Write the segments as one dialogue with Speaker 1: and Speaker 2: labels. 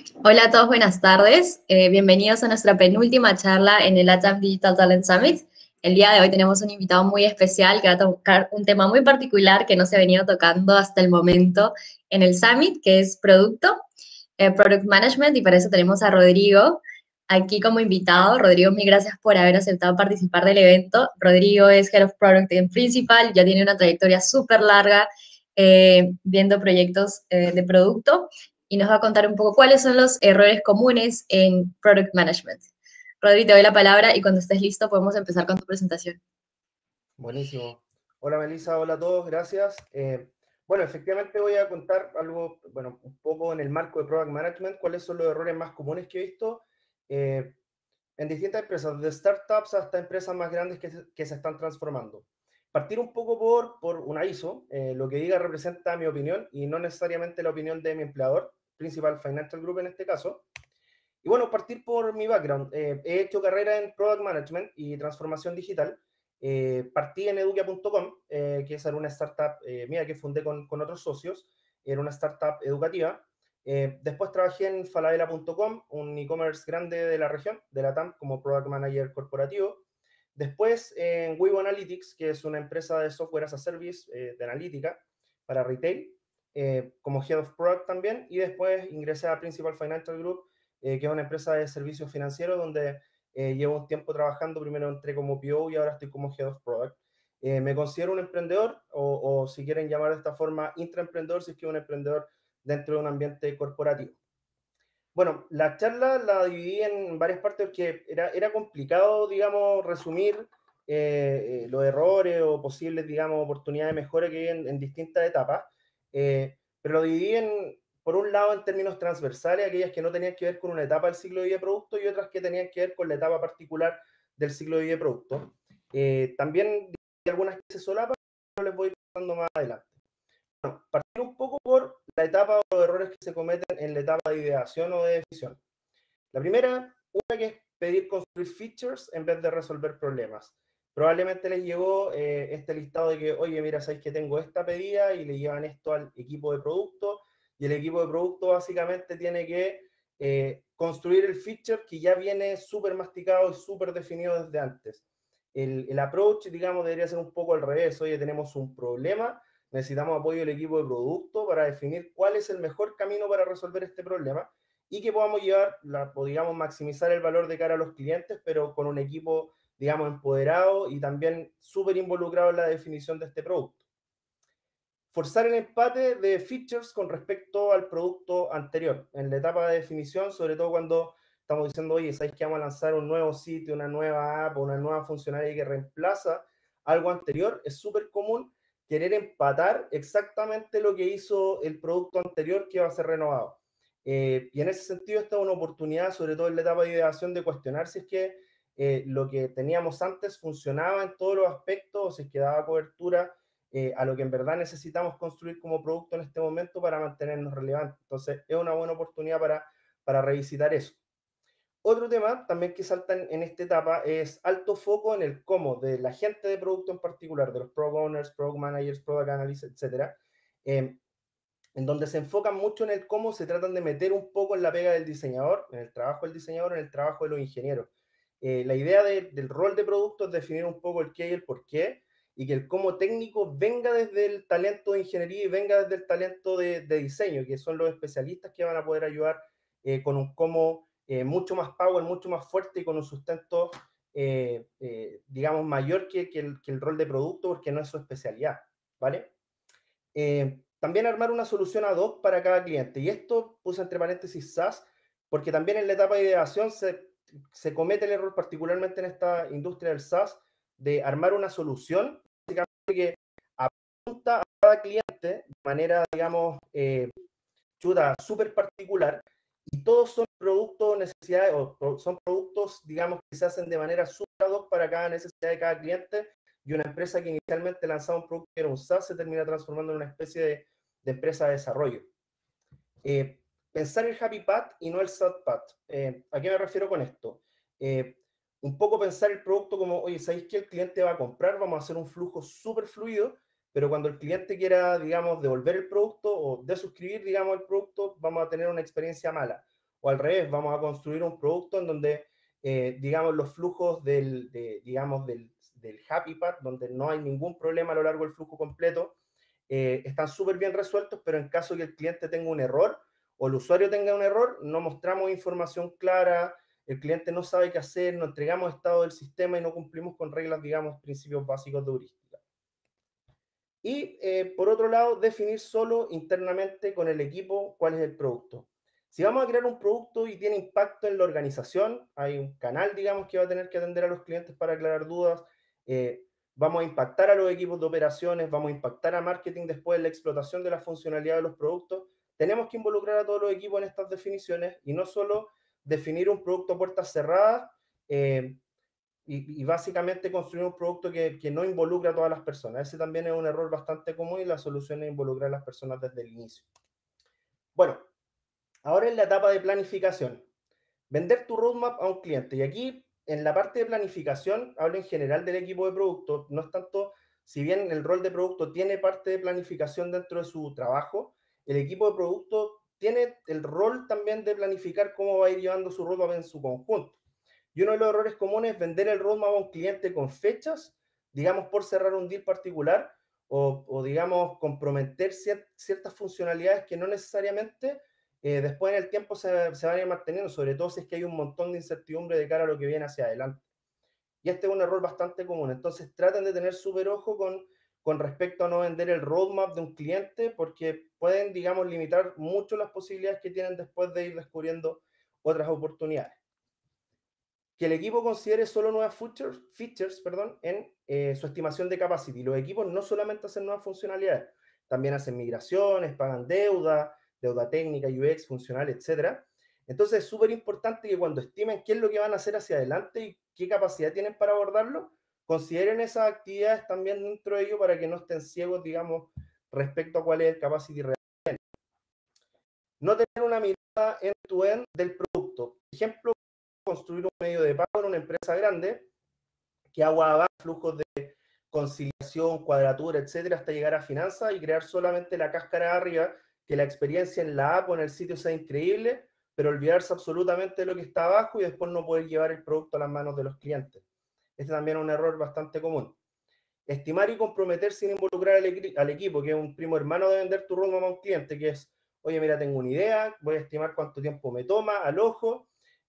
Speaker 1: Hola a todos, buenas tardes. Bienvenidos a nuestra penúltima charla en el LATAM Digital Talent Summit. El día de hoy tenemos un invitado muy especial que va a tocar un tema muy particular que no se ha venido tocando hasta el momento en el Summit, que es producto, Product Management, y para eso tenemos a Rodrigo aquí como invitado. Rodrigo, mil gracias por haber aceptado participar del evento. Rodrigo es Head of Product en Principal, ya tiene una trayectoria súper larga viendo proyectos de producto y nos va a contar un poco cuáles son los errores comunes en Product Management. Rodri, te doy la palabra y cuando estés listo podemos empezar con tu presentación.
Speaker 2: Buenísimo. Hola Melissa, hola a todos, gracias. Bueno, efectivamente voy a contar algo, bueno, un poco en el marco de Product Management, cuáles son los errores más comunes que he visto eh, en distintas empresas, de startups hasta empresas más grandes que se están transformando. Partir un poco por un aviso, lo que diga representa mi opinión y no necesariamente la opinión de mi empleador, Principal Financial Group en este caso. Y bueno, partir por mi background. He hecho carrera en Product Management y Transformación Digital. Partí en educa.com, que era una startup mía que fundé con otros socios. Era una startup educativa. Después trabajé en falabella.com, un e-commerce grande de la región, de la TAM, como Product Manager corporativo. Después en Weibo Analytics, que es una empresa de software as a service de analítica para retail, como Head of Product también. Y después ingresé a Principal Financial Group, que es una empresa de servicios financieros donde llevo un tiempo trabajando. Primero entré como PO y ahora estoy como Head of Product. Me considero un emprendedor o si quieren llamar de esta forma, intraemprendedor, si es que es un emprendedor dentro de un ambiente corporativo. Bueno, la charla la dividí en varias partes porque era complicado, digamos, resumir los errores o posibles, digamos, oportunidades de mejora que hay en distintas etapas. Pero lo dividí por un lado, en términos transversales, aquellas que no tenían que ver con una etapa del ciclo de vida de producto y otras que tenían que ver con la etapa particular del ciclo de vida de producto. También hay algunas que se solapan, pero les voy contando más adelante. Bueno, partir un poco por la etapa o los errores que se cometen en la etapa de ideación o de definición. La primera, una que es pedir construir features en vez de resolver problemas. Probablemente les llegó este listado de que, oye, mira, sabéis que tengo esta pedida y le llevan esto al equipo de producto y el equipo de producto básicamente tiene que construir el feature que ya viene súper masticado y súper definido desde antes. El approach, digamos, debería ser un poco al revés. Oye, tenemos un problema, necesitamos apoyo del equipo de producto para definir cuál es el mejor camino para resolver este problema y que podamos llevar, o digamos, maximizar el valor de cara a los clientes, pero con un equipo, digamos, empoderado y también súper involucrado en la definición de este producto. Forzar el empate de features con respecto al producto anterior. En la etapa de definición, sobre todo cuando estamos diciendo, oye, ¿sabéis que vamos a lanzar un nuevo sitio, una nueva app, una nueva funcionalidad que reemplaza algo anterior? Es súper común querer empatar exactamente lo que hizo el producto anterior que va a ser renovado. Y en ese sentido, esta es una oportunidad, sobre todo en la etapa de ideación, de cuestionar si es que lo que teníamos antes funcionaba en todos los aspectos, o si es que daba cobertura a lo que en verdad necesitamos construir como producto en este momento para mantenernos relevantes. Entonces, es una buena oportunidad para revisitar eso. Otro tema también que salta en esta etapa es alto foco en el cómo de la gente de producto en particular, de los product owners, product managers, product analysts, etcétera, en donde se enfocan mucho en el cómo, se tratan de meter un poco en la pega del diseñador, en el trabajo del diseñador, en el trabajo de los ingenieros. La idea del rol de producto es definir un poco el qué y el por qué, y que el cómo técnico venga desde el talento de ingeniería y venga desde el talento de diseño, que son los especialistas que van a poder ayudar con un cómo mucho más power, mucho más fuerte y con un sustento, digamos, mayor que el rol de producto, porque no es su especialidad, ¿vale? También armar una solución ad hoc para cada cliente. Y esto puse entre paréntesis SaaS, porque también en la etapa de ideación se comete el error, particularmente en esta industria del SaaS, de armar una solución que apunta a cada cliente de manera, digamos, súper particular, y todos son productos, necesidades, o son productos, digamos, que se hacen de manera súper ad hoc para cada necesidad de cada cliente, y una empresa que inicialmente lanzaba un producto que era un SaaS se termina transformando en una especie de empresa de desarrollo. Pensar el happy path y no el sad path. ¿A qué me refiero con esto? Un poco pensar el producto como, oye, ¿sabéis que el cliente va a comprar? Vamos a hacer un flujo súper fluido, pero cuando el cliente quiera, digamos, devolver el producto o desuscribir, digamos, el producto, vamos a tener una experiencia mala. o al revés, vamos a construir un producto en donde, digamos, los flujos del Happy Path, donde no hay ningún problema a lo largo del flujo completo, están súper bien resueltos, pero en caso que el cliente tenga un error o el usuario tenga un error, no mostramos información clara, el cliente no sabe qué hacer, no entregamos estado del sistema y no cumplimos con reglas, digamos, principios básicos de heurística. Y por otro lado, definir solo internamente con el equipo cuál es el producto. Si vamos a crear un producto y tiene impacto en la organización, hay un canal, digamos, que va a tener que atender a los clientes para aclarar dudas, vamos a impactar a los equipos de operaciones, vamos a impactar a marketing después en la explotación de la funcionalidad de los productos, tenemos que involucrar a todos los equipos en estas definiciones y no solo definir un producto a puertas cerradas, y básicamente construir un producto que no involucra a todas las personas. Ese también es un error bastante común y la solución es involucrar a las personas desde el inicio. Bueno, ahora en la etapa de planificación. Vender tu roadmap a un cliente. Y aquí, en la parte de planificación, hablo en general del equipo de producto. No es tanto, si bien el rol de producto tiene parte de planificación dentro de su trabajo, el equipo de producto tiene el rol también de planificar cómo va a ir llevando su roadmap en su conjunto. Y uno de los errores comunes es vender el roadmap a un cliente con fechas, digamos, por cerrar un deal particular, o digamos, comprometer ciertas funcionalidades que no necesariamente después en el tiempo se van a ir manteniendo, sobre todo si es que hay un montón de incertidumbre de cara a lo que viene hacia adelante. Y este es un error bastante común. Entonces traten de tener súper ojo con respecto a no vender el roadmap de un cliente, porque pueden, digamos, limitar mucho las posibilidades que tienen después de ir descubriendo otras oportunidades. Que el equipo considere solo nuevas features en su estimación de capacity. Los equipos no solamente hacen nuevas funcionalidades, también hacen migraciones, pagan deuda técnica, UX, funcional, etc. Entonces es súper importante que cuando estimen qué es lo que van a hacer hacia adelante y qué capacidad tienen para abordarlo, consideren esas actividades también dentro de ello para que no estén ciegos, digamos, respecto a cuál es el capacity real. No tener una mirada end-to-end del producto. Por ejemplo, construir un medio de pago en una empresa grande que agua flujos de conciliación, cuadratura, etcétera, hasta llegar a finanzas y crear solamente la cáscara de arriba, que la experiencia en la app o en el sitio sea increíble, pero olvidarse absolutamente de lo que está abajo y después no poder llevar el producto a las manos de los clientes. Este también es un error bastante común. Estimar y comprometer sin involucrar al equipo, que es un primo hermano de vender tu roadmap a un cliente, que es, oye, mira, tengo una idea, voy a estimar cuánto tiempo me toma al ojo,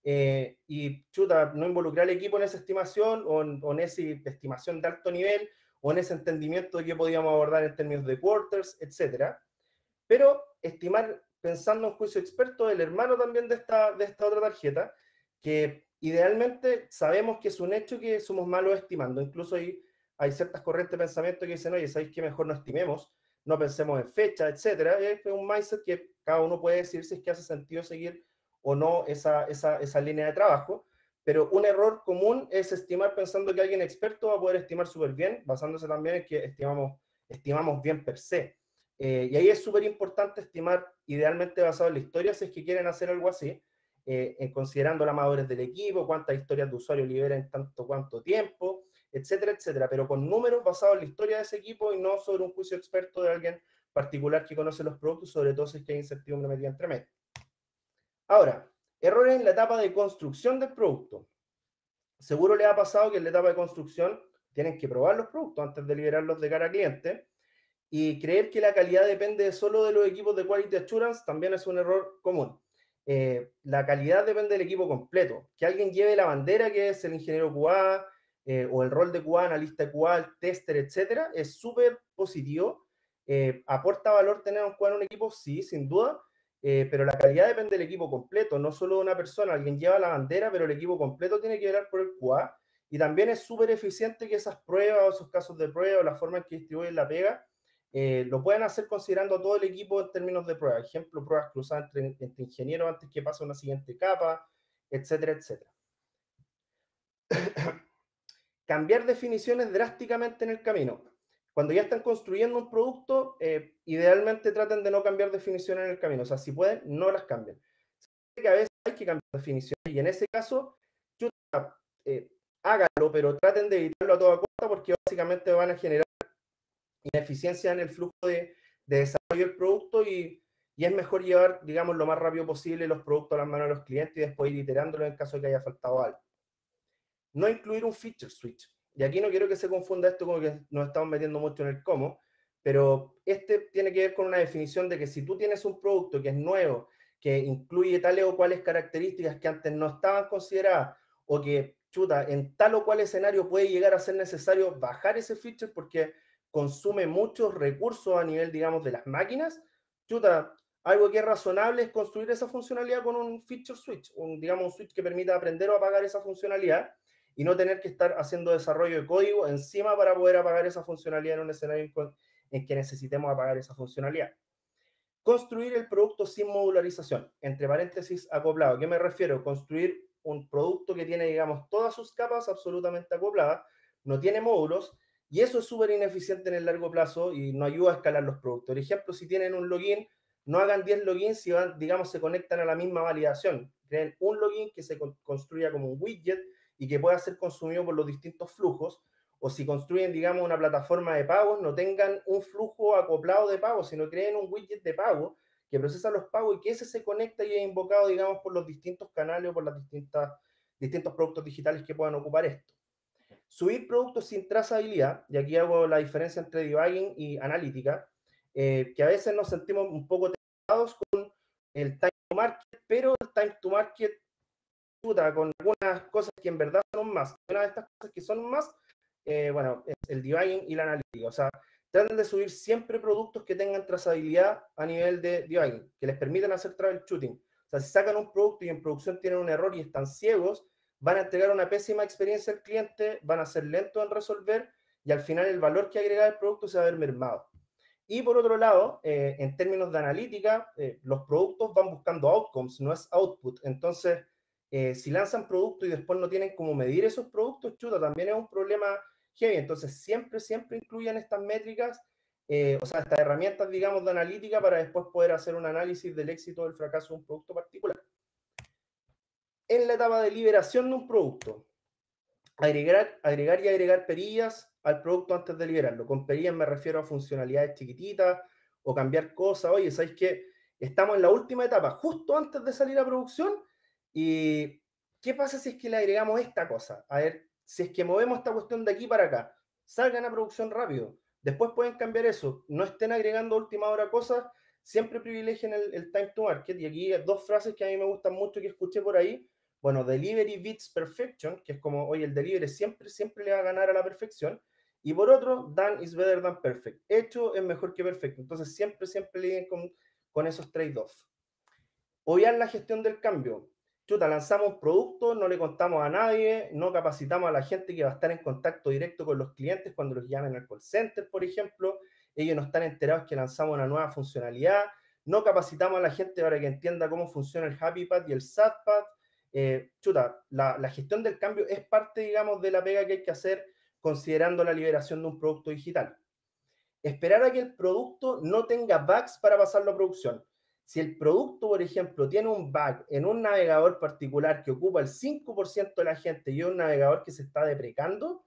Speaker 2: y chuta, no involucrar al equipo en esa estimación o en esa estimación de alto nivel o en ese entendimiento de qué podíamos abordar en términos de quarters, etc. Pero estimar pensando en juicio experto del hermano también de esta otra tarjeta, que idealmente sabemos que es un hecho que somos malos estimando. Incluso hay ciertas corrientes de pensamiento que dicen, oye, ¿sabéis qué? Mejor no estimemos, no pensemos en fecha, etc. Es un mindset que cada uno puede decir si es que hace sentido seguir o no esa línea de trabajo, pero un error común es estimar pensando que alguien experto va a poder estimar súper bien, basándose también en que estimamos bien per se. Y ahí es súper importante estimar, idealmente basado en la historia, si es que quieren hacer algo así, considerando la madurez del equipo, cuántas historias de usuario libera en cuánto tiempo, etcétera, etcétera, pero con números basados en la historia de ese equipo y no sobre un juicio experto de alguien particular que conoce los productos, sobre todo si es que hay incertidumbre metida entre medio. Ahora, errores en la etapa de construcción del producto. Seguro les ha pasado que en la etapa de construcción tienen que probar los productos antes de liberarlos de cara al cliente, y creer que la calidad depende solo de los equipos de Quality Assurance también es un error común. La calidad depende del equipo completo. Que alguien lleve la bandera, que es el ingeniero QA, o el rol de QA, analista QA, el tester, etcétera, es súper positivo. ¿Aporta valor tener un QA en un equipo? Sí, sin duda. Pero la calidad depende del equipo completo, no solo de una persona. Alguien lleva la bandera, pero el equipo completo tiene que velar por el QA. Y también es súper eficiente que esas pruebas o esos casos de prueba o la forma en que distribuyen la pega lo pueden hacer considerando a todo el equipo en términos de pruebas. Ejemplo, pruebas cruzadas entre ingenieros antes que pase a una siguiente capa, etcétera, etcétera. Cambiar definiciones drásticamente en el camino. Cuando ya están construyendo un producto, idealmente traten de no cambiar definiciones en el camino. O sea, si pueden, no las cambien. Que a veces hay que cambiar definiciones y en ese caso, háganlo, pero traten de evitarlo a toda costa porque básicamente van a generar ineficiencia en el flujo de desarrollo del producto y y es mejor llevar, digamos, lo más rápido posible los productos a las manos de los clientes y después ir iterándolos en caso de que haya faltado algo. No incluir un feature switch. Y aquí no quiero que se confunda esto como que nos estamos metiendo mucho en el cómo, pero este tiene que ver con una definición de que si tú tienes un producto que es nuevo, que incluye tales o cuales características que antes no estaban consideradas, o que, chuta, en tal o cual escenario puede llegar a ser necesario bajar ese feature porque consume muchos recursos a nivel, digamos, de las máquinas, chuta, algo que es razonable es construir esa funcionalidad con un feature switch, digamos, un switch que permita aprender o apagar esa funcionalidad y no tener que estar haciendo desarrollo de código encima para poder apagar esa funcionalidad en un escenario en que necesitemos apagar esa funcionalidad. Construir el producto sin modularización, entre paréntesis acoplado. ¿A qué me refiero? Construir un producto que tiene, digamos, todas sus capas absolutamente acopladas, no tiene módulos, y eso es súper ineficiente en el largo plazo y no ayuda a escalar los productos. Por ejemplo, si tienen un login, no hagan 10 logins si van, digamos, se conectan a la misma validación. Creen un login que se construya como un widget y que pueda ser consumido por los distintos flujos, o si construyen, digamos, una plataforma de pagos, no tengan un flujo acoplado de pagos, sino creen un widget de pago que procesa los pagos y que ese se conecta y es invocado, digamos, por los distintos canales o por las distintos productos digitales que puedan ocupar esto. Subir productos sin trazabilidad, y aquí hago la diferencia entre debugging y analítica, que a veces nos sentimos un poco tentados con el time to market, pero el time to market puta, con algunas cosas que en verdad son más. Una de estas cosas que son más, bueno, es el debugging y la analítica. O sea, traten de subir siempre productos que tengan trazabilidad a nivel de debugging, que les permitan hacer troubleshooting. O sea, si sacan un producto y en producción tienen un error y están ciegos, van a entregar una pésima experiencia al cliente, van a ser lentos en resolver y al final el valor que agrega el producto se va a ver mermado. Y por otro lado, en términos de analítica, los productos van buscando outcomes, no es output. Entonces, si lanzan productos y después no tienen cómo medir esos productos, chuta, también es un problema heavy. Entonces, siempre incluyan estas métricas, o sea, estas herramientas, digamos, de analítica para después poder hacer un análisis del éxito o del fracaso de un producto particular. En la etapa de liberación de un producto, agregar y agregar perillas al producto antes de liberarlo. Con perillas me refiero a funcionalidades chiquititas o cambiar cosas. Oye, ¿sabéis qué? Estamos en la última etapa, justo antes de salir a producción, y ¿qué pasa si es que le agregamos esta cosa? A ver, si es que movemos esta cuestión de aquí para acá, salgan a producción rápido. Después pueden cambiar eso. No estén agregando a última hora cosas, siempre privilegien el time to market. Y aquí hay dos frases que a mí me gustan mucho que escuché por ahí. Bueno, delivery beats perfection, que es como, oye, el delivery siempre le va a ganar a la perfección. Y por otro, done is better than perfect. Hecho es mejor que perfecto. Entonces, siempre lidien con esos trade-offs. Obviar la gestión del cambio. Chuta, lanzamos un producto, no le contamos a nadie, no capacitamos a la gente que va a estar en contacto directo con los clientes cuando los llamen al call center, por ejemplo. Ellos no están enterados que lanzamos una nueva funcionalidad. No capacitamos a la gente para que entienda cómo funciona el Happy Path y el Sad Path. Chuta, la gestión del cambio es parte, digamos, de la pega que hay que hacer considerando la liberación de un producto digital. Esperar a que el producto no tenga bugs para pasarlo a producción. Si el producto, por ejemplo, tiene un bug en un navegador particular que ocupa el 5% de la gente y es un navegador que se está deprecando,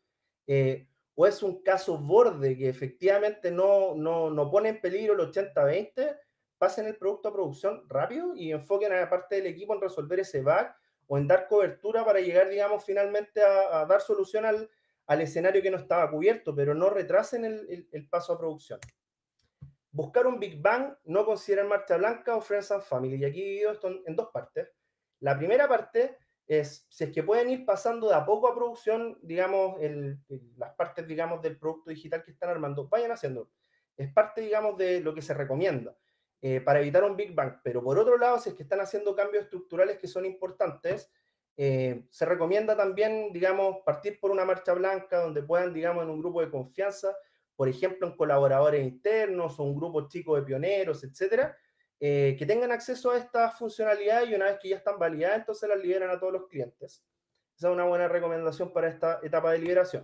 Speaker 2: o es un caso borde que efectivamente no pone en peligro el 80-20, pasen el producto a producción rápido y enfoquen a la parte del equipo en resolver ese bug o en dar cobertura para llegar, digamos, finalmente a dar solución al escenario que no estaba cubierto, pero no retrasen el paso a producción. Buscar un Big Bang, no considerar marcha blanca o Friends and Family. Y aquí divido esto en dos partes. La primera parte es, si es que pueden ir pasando de a poco a producción, digamos, las partes, digamos, del producto digital que están armando, vayan haciendo. Es parte, digamos, de lo que se recomienda para evitar un Big Bang. Pero por otro lado, si es que están haciendo cambios estructurales que son importantes, se recomienda también, digamos, partir por una marcha blanca donde puedan, digamos, en un grupo de confianza, por ejemplo, en colaboradores internos o un grupo chico de pioneros, etcétera, que tengan acceso a estas funcionalidades y una vez que ya están validadas, entonces las liberan a todos los clientes. Esa es una buena recomendación para esta etapa de liberación.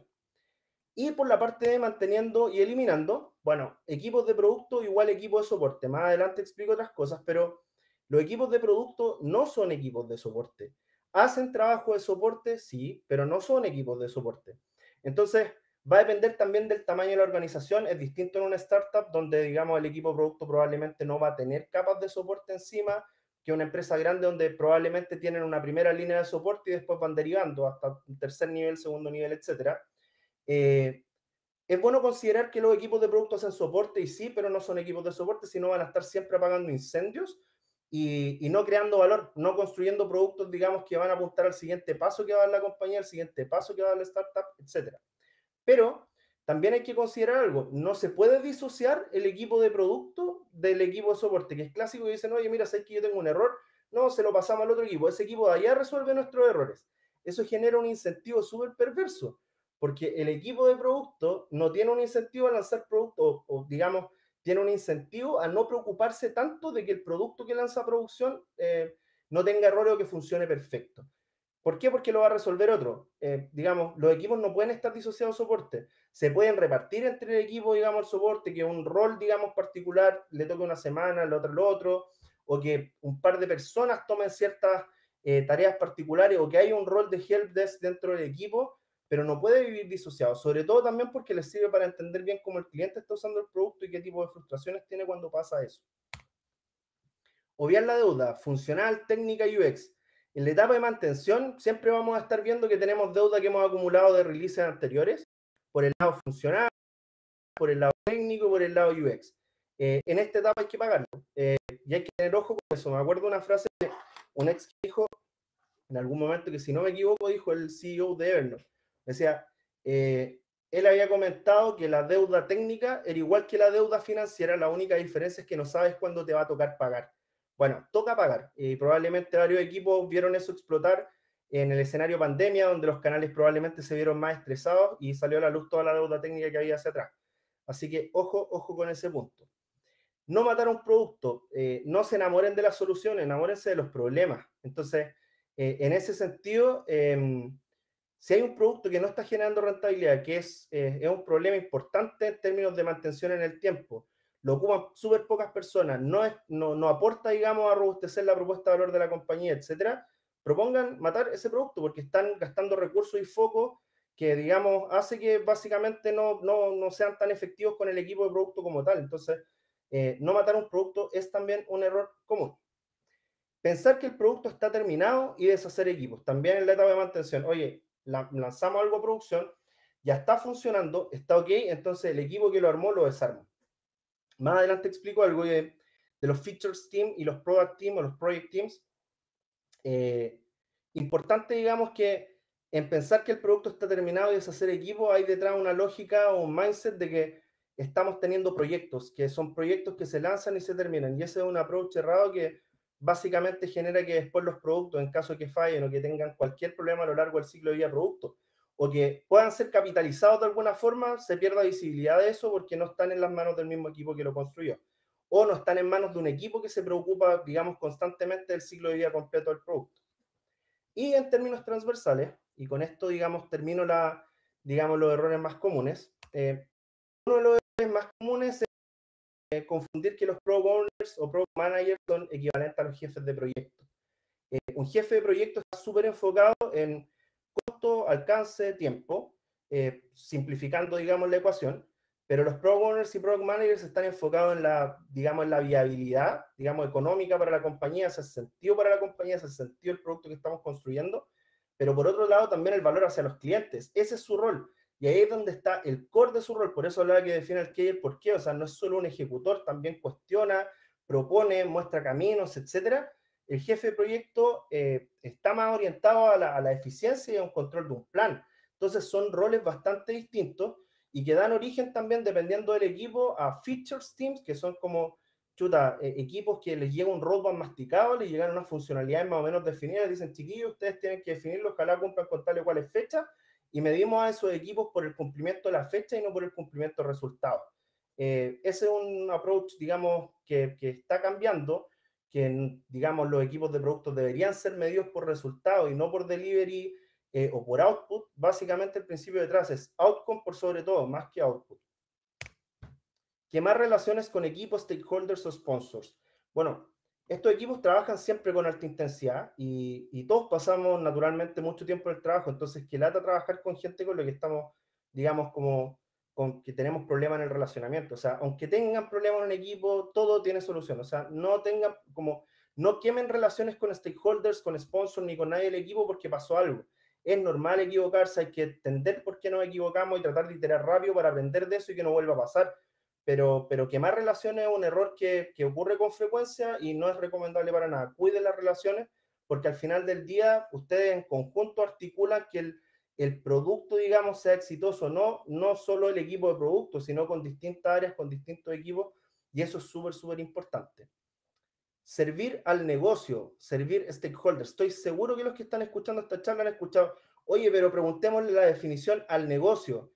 Speaker 2: Y por la parte de manteniendo y eliminando, bueno, equipos de producto igual equipo de soporte. Más adelante explico otras cosas, pero los equipos de producto no son equipos de soporte. ¿Hacen trabajo de soporte? Sí, pero no son equipos de soporte. Entonces, Va a depender también del tamaño de la organización. Es distinto en una startup donde, digamos, el equipo de producto probablemente no va a tener capas de soporte encima que una empresa grande donde probablemente tienen una primera línea de soporte y después van derivando hasta un tercer nivel, segundo nivel, etc. Es bueno considerar que los equipos de producto hacen soporte y sí, pero no son equipos de soporte, sino van a estar siempre apagando incendios y no creando valor, no construyendo productos, digamos, que van a apuntar al siguiente paso que va a dar la compañía, al siguiente paso que va a dar la startup, etc. Pero también hay que considerar algo, no se puede disociar el equipo de producto del equipo de soporte, que es clásico y dicen, oye, mira, sé que yo tengo un error, no, se lo pasamos al otro equipo, ese equipo de allá resuelve nuestros errores. Eso genera un incentivo súper perverso, porque el equipo de producto no tiene un incentivo a lanzar producto, o digamos, tiene un incentivo a no preocuparse tanto de que el producto que lanza a producción no tenga errores o que funcione perfecto. ¿Por qué? Porque lo va a resolver otro. Digamos, los equipos no pueden estar disociados de soporte. Se pueden repartir entre el equipo, digamos, el soporte, que un rol, digamos, particular le toque una semana, el otro el otro, o que un par de personas tomen ciertas tareas particulares, o que haya un rol de helpdesk dentro del equipo, pero no puede vivir disociado. Sobre todo también porque les sirve para entender bien cómo el cliente está usando el producto y qué tipo de frustraciones tiene cuando pasa eso. Obviar la deuda, funcional, técnica y UX. En la etapa de mantención siempre vamos a estar viendo que tenemos deuda que hemos acumulado de releases anteriores, por el lado funcional, por el lado técnico, por el lado UX. En esta etapa hay que pagarlo y hay que tener ojo con eso. Me acuerdo de una frase de un ex que dijo en algún momento, que si no me equivoco, dijo el CEO de Evernote. Decía, él había comentado que la deuda técnica era igual que la deuda financiera, la única diferencia es que no sabes cuándo te va a tocar pagar. Bueno, toca pagar. Y probablemente varios equipos vieron eso explotar en el escenario pandemia, donde los canales probablemente se vieron más estresados y salió a la luz toda la deuda técnica que había hacia atrás. Así que ojo, ojo con ese punto. No matar un producto, no se enamoren de las soluciones, enamórense de los problemas. Entonces, en ese sentido, si hay un producto que no está generando rentabilidad, que es un problema importante en términos de mantención en el tiempo, lo ocupan súper pocas personas, no aporta, digamos, a robustecer la propuesta de valor de la compañía, etcétera, propongan matar ese producto porque están gastando recursos y focos que, digamos, hace que básicamente no sean tan efectivos con el equipo de producto como tal. Entonces, no matar un producto es también un error común. Pensar que el producto está terminado y deshacer equipos. También en la etapa de mantención. Oye, lanzamos algo a producción, ya está funcionando, está ok, entonces el equipo que lo armó lo desarma. Más adelante explico algo de los features team y los product team o los project teams. Importante, digamos, que en pensar que el producto está terminado y deshacer equipo, hay detrás una lógica o un mindset de que estamos teniendo proyectos, que son proyectos que se lanzan y se terminan. Y ese es un approach errado que básicamente genera que después los productos, en caso de que fallen o que tengan cualquier problema a lo largo del ciclo de vida de producto, o que puedan ser capitalizados de alguna forma, se pierda visibilidad de eso porque no están en las manos del mismo equipo que lo construyó. O no están en manos de un equipo que se preocupa, digamos, constantemente del ciclo de vida completo del producto. Y en términos transversales, y con esto, digamos, termino digamos, los errores más comunes. Uno de los errores más comunes es confundir que los product owners o product managers son equivalentes a los jefes de proyecto. Un jefe de proyecto está súper enfocado en costo, alcance, tiempo, simplificando, digamos, la ecuación, pero los product owners y product managers están enfocados en digamos, en la viabilidad, digamos, económica para la compañía, hace sentido para la compañía, hace sentido el producto que estamos construyendo, pero por otro lado también el valor hacia los clientes. Ese es su rol. Y ahí es donde está el core de su rol. Por eso hablaba que define el qué y el por qué. O sea, no es solo un ejecutor, también cuestiona, propone, muestra caminos, etcétera. El jefe de proyecto está más orientado a la eficiencia y a un control de un plan. Entonces son roles bastante distintos y que dan origen también, dependiendo del equipo, a features teams, que son como equipos que les llega un roadmap masticado, les llegan unas funcionalidades más o menos definidas, dicen, chiquillos, ustedes tienen que definirlo, ojalá cumplan con tal y cual fecha, y medimos a esos equipos por el cumplimiento de la fecha y no por el cumplimiento de resultados. Ese es un approach, digamos, que está cambiando, que, digamos, los equipos de productos deberían ser medidos por resultados y no por delivery o por output. Básicamente el principio detrás es outcome por sobre todo, más que output. Quemar relaciones con equipos, stakeholders o sponsors. Bueno, estos equipos trabajan siempre con alta intensidad y todos pasamos naturalmente mucho tiempo en el trabajo, entonces que lata trabajar con gente con la que estamos digamos, como con que tenemos problemas en el relacionamiento. O sea, aunque tengan problemas en un equipo, todo tiene solución. O sea, no tengan como, no quemen relaciones con stakeholders, con sponsors, ni con nadie del equipo porque pasó algo. Es normal equivocarse, hay que entender por qué nos equivocamos y tratar de iterar rápido para aprender de eso y que no vuelva a pasar. Pero quemar relaciones es un error que ocurre con frecuencia y no es recomendable para nada. Cuiden las relaciones porque al final del día ustedes en conjunto articulan que el producto, digamos, sea exitoso, no solo el equipo de producto, sino con distintas áreas, con distintos equipos, y eso es súper, súper importante. Servir al negocio, servir stakeholders. Estoy seguro que los que están escuchando esta charla han escuchado, oye, pero preguntémosle la definición al negocio.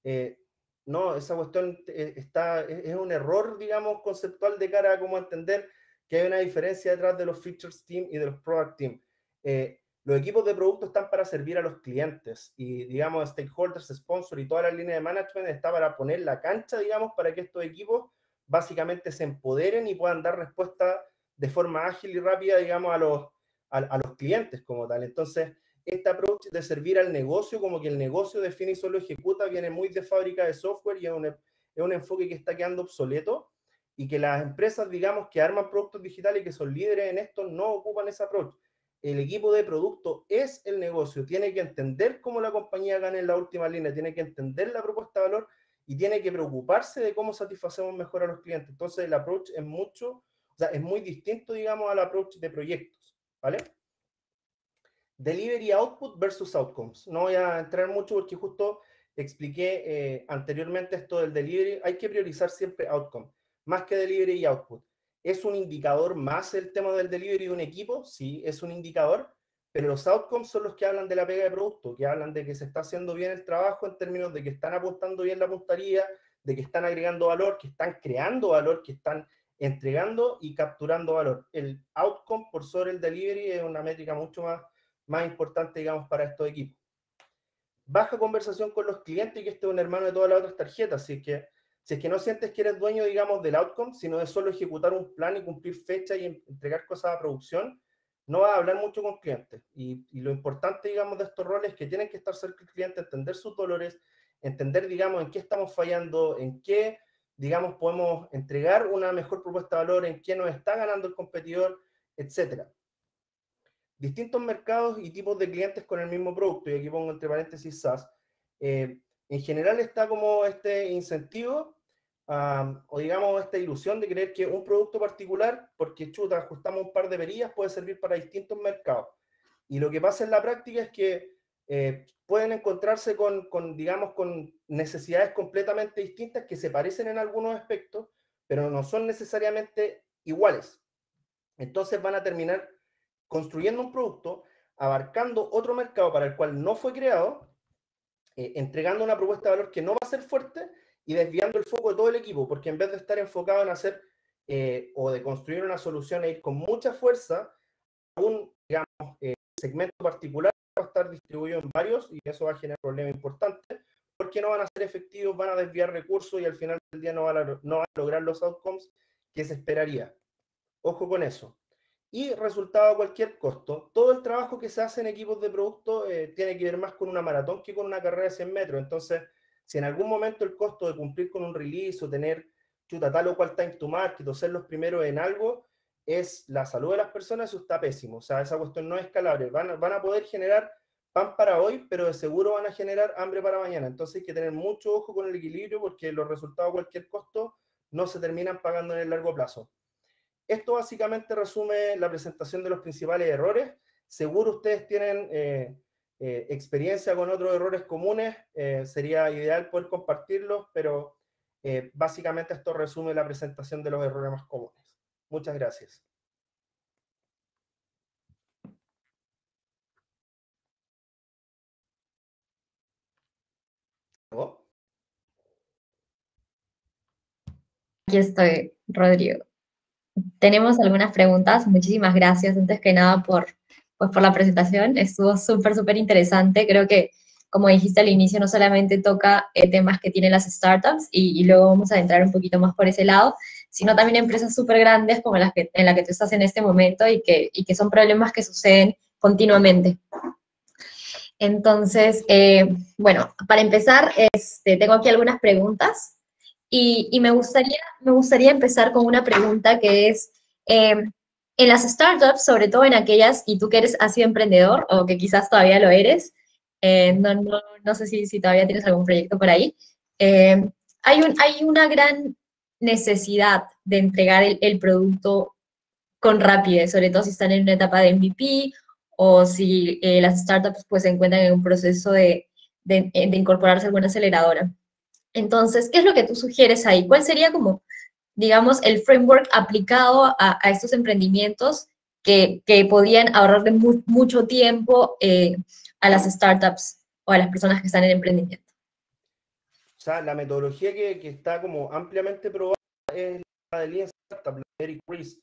Speaker 2: No, esa cuestión es un error, digamos, conceptual de cara a cómo entender que hay una diferencia detrás de los features team y de los product team. Los equipos de producto están para servir a los clientes y, digamos, stakeholders, sponsors y toda la línea de management está para poner la cancha, digamos, para que estos equipos básicamente se empoderen y puedan dar respuesta de forma ágil y rápida, digamos, a los clientes como tal. Entonces, este approach de servir al negocio, como que el negocio define y solo ejecuta, viene muy de fábrica de software y es un enfoque que está quedando obsoleto y que las empresas, digamos, que arman productos digitales y que son líderes en esto, no ocupan ese approach. El equipo de producto es el negocio, tiene que entender cómo la compañía gana en la última línea, tiene que entender la propuesta de valor y tiene que preocuparse de cómo satisfacemos mejor a los clientes. Entonces, el approach es mucho, o sea, es muy distinto, digamos, al approach de proyectos, ¿vale? Delivery output versus outcomes. No voy a entrar mucho porque justo expliqué anteriormente esto del delivery. Hay que priorizar siempre outcome, más que delivery y output. ¿Es un indicador más el tema del delivery de un equipo? Sí, es un indicador, pero los outcomes son los que hablan de la pega de producto, que hablan de que se está haciendo bien el trabajo en términos de que están apuntando bien la puntería, de que están agregando valor, que están creando valor, que están entregando y capturando valor. El outcome por sobre el delivery es una métrica mucho más importante, digamos, para estos equipos. Baja conversación con los clientes y que este es un hermano de todas las otras tarjetas. Si es que no sientes que eres dueño, digamos, del outcome, sino de solo ejecutar un plan y cumplir fechas y entregar cosas a producción, no vas a hablar mucho con clientes. Y lo importante, digamos, de estos roles es que tienen que estar cerca del cliente, entender sus dolores, entender, digamos, en qué estamos fallando, en qué, digamos, podemos entregar una mejor propuesta de valor, en qué nos está ganando el competidor, etcétera. Distintos mercados y tipos de clientes con el mismo producto, y aquí pongo entre paréntesis SaaS. En general está como este incentivo, o digamos esta ilusión de creer que un producto particular, porque chuta, ajustamos un par de perillas, puede servir para distintos mercados. Y lo que pasa en la práctica es que pueden encontrarse digamos, con necesidades completamente distintas que se parecen en algunos aspectos, pero no son necesariamente iguales. Entonces van a terminar construyendo un producto, abarcando otro mercado para el cual no fue creado, entregando una propuesta de valor que no va a ser fuerte y desviando el foco de todo el equipo, porque en vez de estar enfocado en hacer o de construir una solución e ir con mucha fuerza a un, digamos, segmento particular, va a estar distribuido en varios y eso va a generar problemas importantes porque no van a ser efectivos, van a desviar recursos y al final del día no van a lograr los outcomes que se esperaría. Ojo con eso. Y resultado a cualquier costo. Todo el trabajo que se hace en equipos de producto tiene que ver más con una maratón que con una carrera de 100 metros. Entonces, si en algún momento el costo de cumplir con un release o tener tal o cual time to market o ser los primeros en algo, es la salud de las personas, eso está pésimo. O sea, esa cuestión no es escalable. Van a poder generar pan para hoy, pero de seguro van a generar hambre para mañana. Entonces hay que tener mucho ojo con el equilibrio porque los resultados a cualquier costo no se terminan pagando en el largo plazo. Esto básicamente resume la presentación de los principales errores. Seguro ustedes tienen experiencia con otros errores comunes, sería ideal poder compartirlos, pero básicamente esto resume la presentación de los errores más comunes. Muchas gracias. ¿Oh?
Speaker 1: Aquí estoy, Rodrigo. Tenemos algunas preguntas. Muchísimas gracias, antes que nada, pues, por la presentación. Estuvo súper, súper interesante. Creo que, como dijiste al inicio, no solamente toca temas que tienen las startups y luego vamos a entrar un poquito más por ese lado, sino también empresas súper grandes como en la que tú estás en este momento y que son problemas que suceden continuamente. Entonces, bueno, para empezar, tengo aquí algunas preguntas y me gustaría empezar con una pregunta que es, en las startups, sobre todo en aquellas, y tú que has sido emprendedor o que quizás todavía lo eres, no sé si todavía tienes algún proyecto por ahí, eh, hay una gran necesidad de entregar el producto con rapidez, sobre todo si están en una etapa de MVP o si las startups pues se encuentran en un proceso de incorporarse a alguna aceleradora. Entonces, ¿qué es lo que tú sugieres ahí? ¿Cuál sería como, digamos, el framework aplicado a estos emprendimientos que podían ahorrarle mucho tiempo a las startups o a las personas que están en emprendimiento?
Speaker 2: O sea, la metodología que está como ampliamente probada es la de Lean Startup, la de Eric Ries.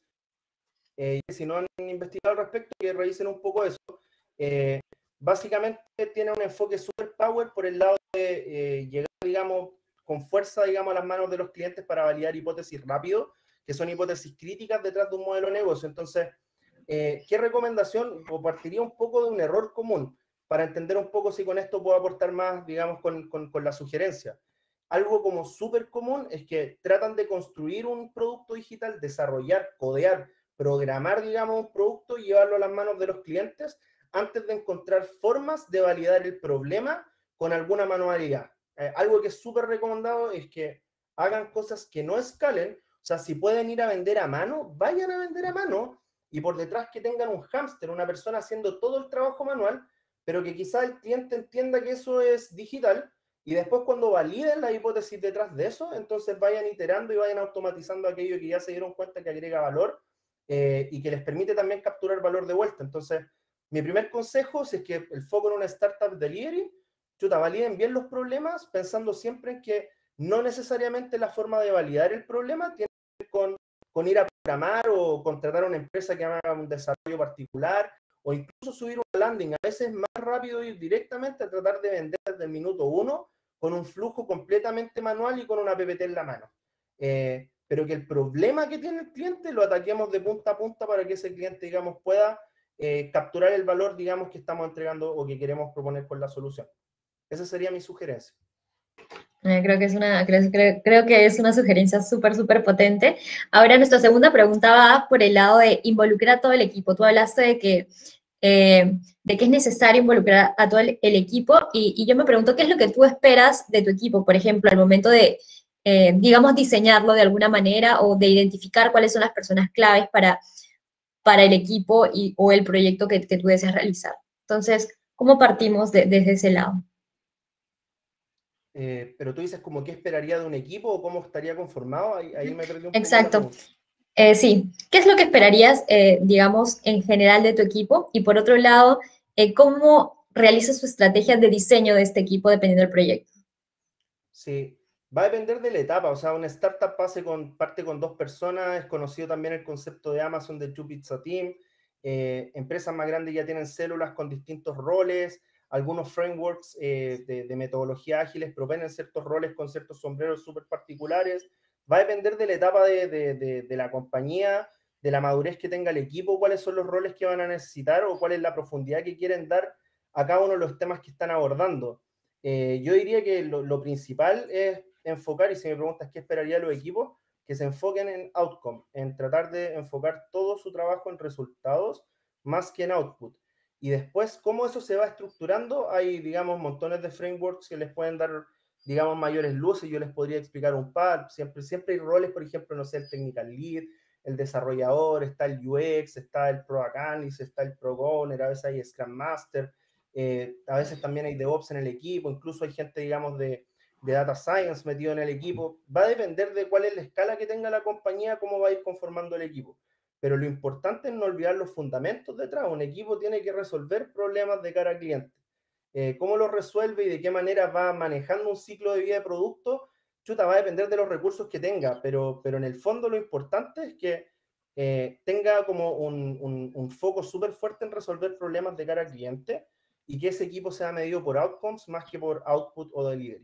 Speaker 2: Si no han investigado al respecto, que revisen un poco eso. Eh, Básicamente tiene un enfoque super power por el lado de llegar, digamos, con fuerza, digamos, a las manos de los clientes para validar hipótesis rápido, que son hipótesis críticas detrás de un modelo de negocio. Entonces, ¿qué recomendación? O partiría un poco de un error común para entender un poco si con esto puedo aportar más, digamos, con la sugerencia. Algo como súper común es que tratan de construir un producto digital, desarrollar, codear, programar, digamos, un producto y llevarlo a las manos de los clientes antes de encontrar formas de validar el problema con alguna manualidad. Algo que es súper recomendado es que hagan cosas que no escalen, o sea, si pueden ir a vender a mano, vayan a vender a mano y por detrás que tengan un hámster, una persona haciendo todo el trabajo manual, pero que quizá el cliente entienda que eso es digital y después cuando validen la hipótesis detrás de eso, entonces vayan iterando y vayan automatizando aquello que ya se dieron cuenta que agrega valor y que les permite también capturar valor de vuelta. Entonces, mi primer consejo, si es que el foco en una startup delivery, chuta, validen bien los problemas pensando siempre en que no necesariamente la forma de validar el problema tiene que ver con ir a programar o contratar a una empresa que haga un desarrollo particular o incluso subir una landing. A veces es más rápido ir directamente a tratar de vender desde el minuto uno con un flujo completamente manual y con una PPT en la mano. Pero que el problema que tiene el cliente lo ataquemos de punta a punta para que ese cliente, digamos, pueda capturar el valor, digamos, que estamos entregando o que queremos proponer con la solución. Esa sería mi sugerencia.
Speaker 1: Creo que es una sugerencia súper potente. Ahora, nuestra segunda pregunta va por el lado de involucrar a todo el equipo. Tú hablaste de que es necesario involucrar a todo el equipo y yo me pregunto, ¿qué es lo que tú esperas de tu equipo, por ejemplo, al momento de, digamos, diseñarlo de alguna manera o de identificar cuáles son las personas claves para el equipo o el proyecto que tú deseas realizar? Entonces, ¿cómo partimos desde ese lado?
Speaker 2: Pero tú dices como qué esperaría de un equipo o cómo estaría conformado, ahí me perdí un poco la
Speaker 1: Exacto.
Speaker 2: pregunta.
Speaker 1: Sí. ¿Qué es lo que esperarías, digamos, en general de tu equipo? Y por otro lado, ¿cómo realizas su estrategia de diseño de este equipo dependiendo del proyecto?
Speaker 2: Sí, va a depender de la etapa, o sea, una startup parte con dos personas, es conocido también el concepto de Amazon de Two Pizza Team, empresas más grandes ya tienen células con distintos roles, algunos frameworks de metodología ágiles proponen ciertos roles con ciertos sombreros súper particulares, va a depender de la etapa de la compañía, de la madurez que tenga el equipo, cuáles son los roles que van a necesitar o cuál es la profundidad que quieren dar a cada uno de los temas que están abordando. Yo diría que lo principal es enfocar, y si me preguntas qué esperaría de los equipos, que se enfoquen en outcome, en tratar de enfocar todo su trabajo en resultados más que en output. Y después, cómo eso se va estructurando, hay, digamos, montones de frameworks que les pueden dar, digamos, mayores luces. Yo les podría explicar un par. Siempre hay roles, por ejemplo, no sé, el technical lead, el desarrollador, está el UX, está el product analyst, está el product owner, a veces hay Scrum Master. A veces también hay DevOps en el equipo, incluso hay gente, digamos, de Data Science metido en el equipo. Va a depender de cuál es la escala que tenga la compañía, cómo va a ir conformando el equipo. Pero lo importante es no olvidar los fundamentos detrás. Un equipo tiene que resolver problemas de cara al cliente. Cómo lo resuelve y de qué manera va manejando un ciclo de vida de producto, chuta, va a depender de los recursos que tenga, pero en el fondo lo importante es que tenga como un foco súper fuerte en resolver problemas de cara al cliente y que ese equipo sea medido por outcomes más que por output o delivery.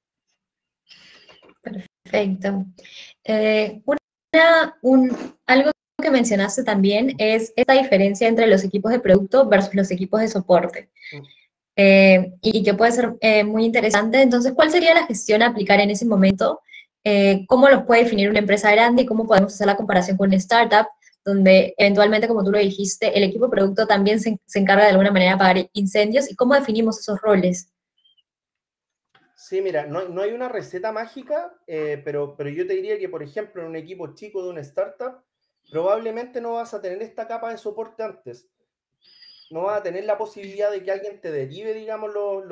Speaker 1: Perfecto. Eh, algo que mencionaste también es esta diferencia entre los equipos de producto versus los equipos de soporte. y que puede ser muy interesante. Entonces, ¿cuál sería la gestión a aplicar en ese momento? ¿Cómo los puede definir una empresa grande y cómo podemos hacer la comparación con una startup, donde eventualmente, como tú lo dijiste, el equipo de producto también se encarga de alguna manera de apagar incendios? ¿Y cómo definimos esos roles?
Speaker 2: Sí, mira, no hay una receta mágica, pero yo te diría que, por ejemplo, en un equipo chico de una startup, probablemente no vas a tener esta capa de soporte antes. No vas a tener la posibilidad de que alguien te derive, digamos,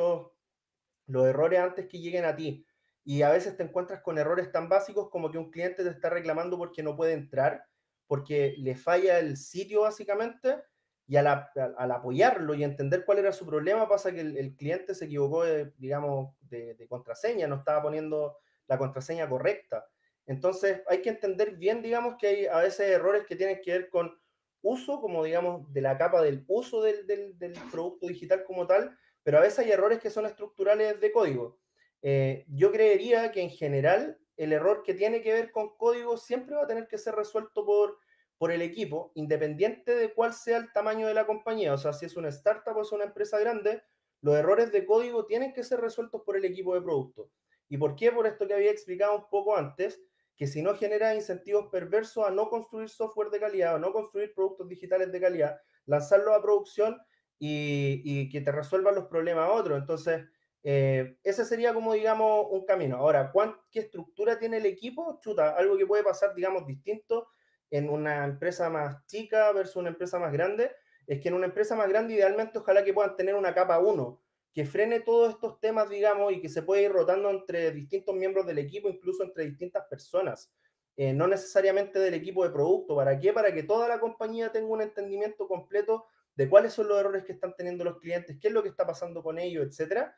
Speaker 2: los errores antes que lleguen a ti. Y a veces te encuentras con errores tan básicos como que un cliente te está reclamando porque no puede entrar, porque le falla el sitio básicamente, y al apoyarlo y entender cuál era su problema, pasa que el cliente se equivocó, digamos, de contraseña, no estaba poniendo la contraseña correcta. Entonces hay que entender bien, digamos, que hay a veces errores que tienen que ver con uso, como digamos, de la capa del uso del producto digital como tal, pero a veces hay errores que son estructurales de código. Yo creería que en general el error que tiene que ver con código siempre va a tener que ser resuelto por el equipo, independiente de cuál sea el tamaño de la compañía. O sea, si es una startup o es una empresa grande, los errores de código tienen que ser resueltos por el equipo de producto. ¿Y por qué? Por esto que había explicado un poco antes, que si no genera incentivos perversos a no construir software de calidad o no construir productos digitales de calidad, lanzarlos a producción y que te resuelvan los problemas a otros. Entonces, ese sería como, digamos, un camino. Ahora, ¿qué estructura tiene el equipo? Chuta, algo que puede pasar, digamos, distinto en una empresa más chica versus una empresa más grande, es que en una empresa más grande, idealmente, ojalá que puedan tener una capa uno que frene todos estos temas, digamos, y que se puede ir rotando entre distintos miembros del equipo, incluso entre distintas personas. No necesariamente del equipo de producto. ¿Para qué? Para que toda la compañía tenga un entendimiento completo de cuáles son los errores que están teniendo los clientes, qué es lo que está pasando con ellos, etcétera,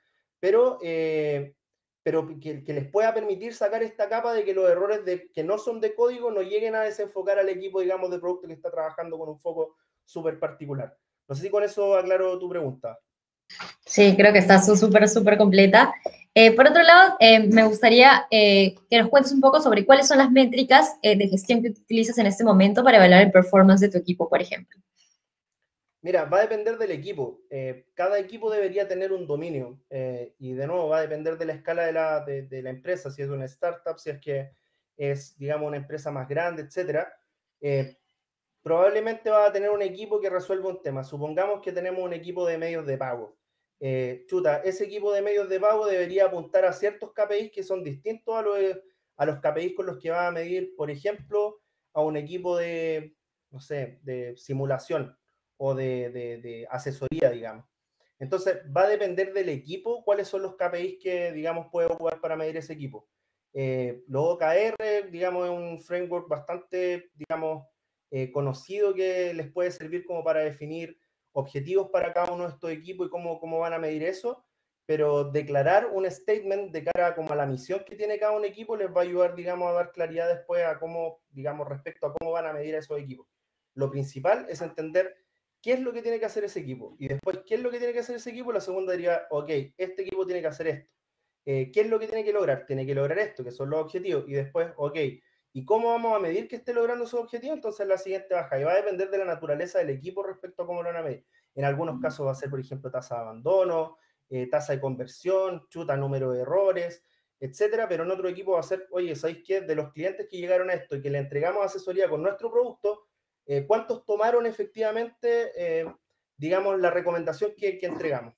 Speaker 2: pero que les pueda permitir sacar esta capa de que los errores que no son de código no lleguen a desenfocar al equipo, digamos, de producto que está trabajando con un foco súper particular. No sé si con eso aclaro tu pregunta.
Speaker 1: Sí, creo que está súper, súper completa. Por otro lado, me gustaría que nos cuentes un poco sobre cuáles son las métricas de gestión que utilizas en este momento para evaluar el performance de tu equipo, por ejemplo.
Speaker 2: Mira, va a depender del equipo. Cada equipo debería tener un dominio. Y de nuevo, va a depender de la escala de la empresa, si es una startup, si es que es, digamos, una empresa más grande, etcétera. Eh, Probablemente va a tener un equipo que resuelva un tema. Supongamos que tenemos un equipo de medios de pago. Chuta, ese equipo de medios de pago debería apuntar a ciertos KPIs que son distintos a los KPIs con los que va a medir, por ejemplo, a un equipo de, no sé, de simulación o de asesoría, digamos. Entonces, va a depender del equipo cuáles son los KPIs que, digamos, puede ocupar para medir ese equipo. Los OKR, digamos, es un framework bastante, digamos, conocido que les puede servir como para definir objetivos para cada uno de estos equipos y cómo van a medir eso, pero declarar un statement de cara como a la misión que tiene cada un equipo les va a ayudar, digamos, a dar claridad después a cómo, digamos, respecto a cómo van a medir a esos equipos. Lo principal es entender qué es lo que tiene que hacer ese equipo y después qué es lo que tiene que hacer ese equipo, la segunda diría, ok, este equipo tiene que hacer esto. ¿Qué es lo que tiene que lograr? Tiene que lograr esto, que son los objetivos, y después, ok, ¿y cómo vamos a medir que esté logrando esos objetivos? Entonces la siguiente baja, y va a depender de la naturaleza del equipo respecto a cómo lo van a medir. En algunos casos va a ser, por ejemplo, tasa de abandono, tasa de conversión, chuta, número de errores, etcétera, pero en otro equipo va a ser, oye, ¿sabéis qué? De los clientes que llegaron a esto y que le entregamos asesoría con nuestro producto, ¿cuántos tomaron efectivamente, digamos, la recomendación que entregamos?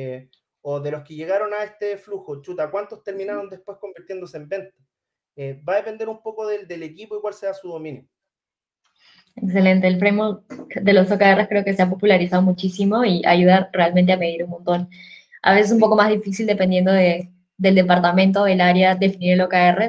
Speaker 2: O de los que llegaron a este flujo, chuta, ¿cuántos terminaron después convirtiéndose en venta? Va a depender un poco del equipo y cuál sea su dominio.
Speaker 1: Excelente. El framework de los OKRs creo que se ha popularizado muchísimo y ayuda realmente a medir un montón. A veces un poco
Speaker 2: Sí.
Speaker 1: más difícil dependiendo del departamento, del área, definir el OKR,